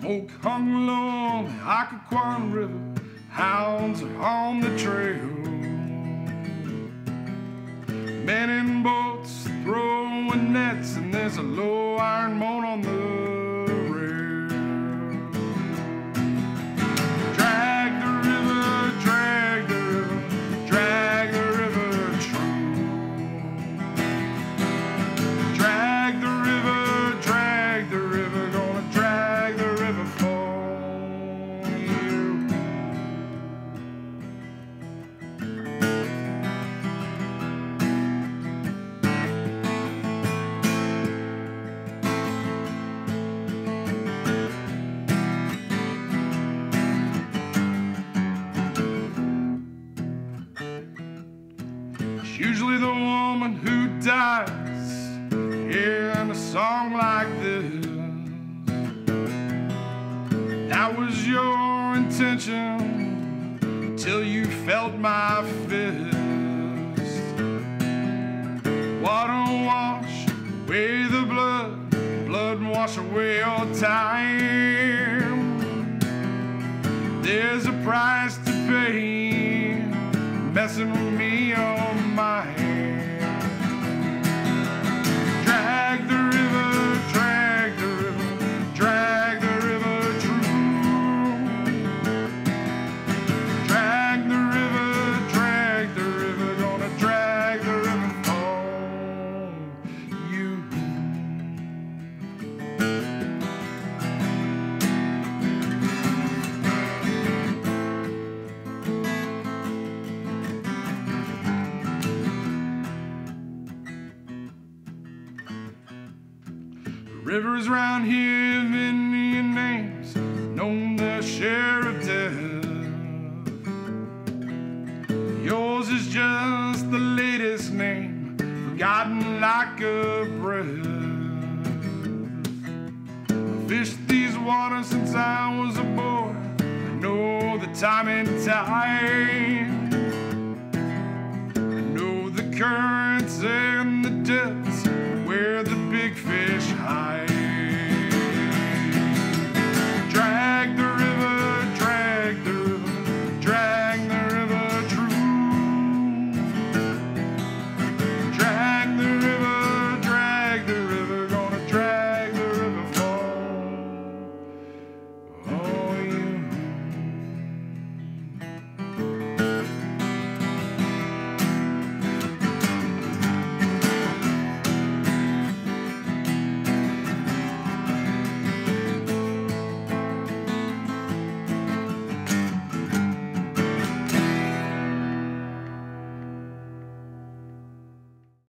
Smoke hung low on the Occoquan River, hounds are on the trail. Men in boats throwing nets, and there's a low iron moan on the rail. Drag the river, drag the river, drag the river true. Drag the river, gonna drag the river for you. It's usually the woman who dies in a song like this. That was your intention until you felt my fist. Water wash away the blood, blood wash away your time. There's a price to pay, messing with me on my hand. Drag the river, drag the river, drag the river true. Drag the river, gonna drag the river for you. Rivers round here have Indian names, known their share of death. Yours is just the latest name, forgotten like a breath. I've fished these waters since I was a boy, I know the time and tide. I know the currents and the depth,